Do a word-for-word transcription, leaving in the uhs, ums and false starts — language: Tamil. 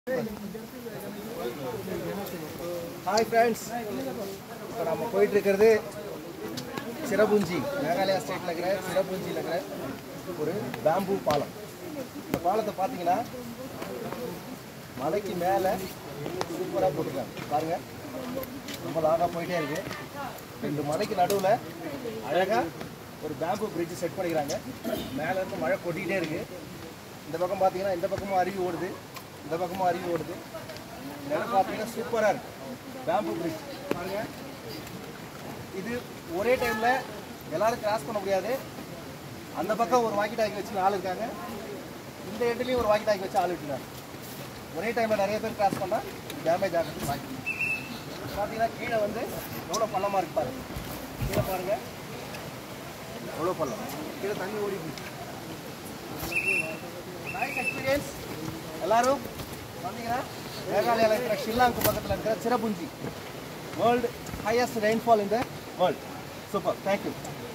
हाय फ्रेंड्स இப்போ நம்ம போயிட்டு இருக்கிறது சிரபுஞ்சி மேகாலயா ஸ்டேட்ல இருக்கிற சிரபுஞ்சில இருக்கிற ஒரு பேம்பு பாலம். இந்த பாலத்தை பார்த்தீங்கன்னா மலைக்கு மேலே சூப்பராக போட்டுருக்காங்க பாருங்க. ரொம்ப லாங்காக போயிட்டே இருக்கு. ரெண்டு மலைக்கு நடுவில் அழகாக ஒரு பேம்பு பிரிட்ஜ் செட் பண்ணிக்கிறாங்க. மேலே இருந்து மழை கொட்டிக்கிட்டே இருக்கு. இந்த பக்கம் பார்த்தீங்கன்னா இந்த பக்கமும் அருவி ஓடுது, இந்த பக்கமும் அருவி ஓடுது. இடம் பார்த்தீங்கன்னா சூப்பராக இருக்கு. பேம்பு பிரிட்ஜ் பாருங்க. இது ஒரே டைமில் எல்லாரும் கிராஸ் பண்ண முடியாது. அந்த பக்கம் ஒரு வாக்கி டாக்கி வச்சு ஆள் இருக்காங்க, இந்த எண்ட்லேயும் ஒரு வாக்கி டாக்கி வச்சு ஆள் இருக்காங்க. ஒரே டைமில் நிறைய பேர் கிராஸ் பண்ணால் டேமேஜ் ஆகிறது வாக்கி. பார்த்தீங்கன்னா கீழே வந்து எவ்வளோ பள்ளமாக இருக்கு பாருங்க. கீழே பாருங்க எவ்வளோ பள்ளம், கீழே தண்ணி ஓடிக்கு. Nice experience. எல்லாரும் வந்தீங்கன்னா மேகாலயாவில் இருக்கிற ஷில்லாங்கு பக்கத்தில் இருக்கிற Cherrapunji, world highest rainfall in the world. Super, thank you.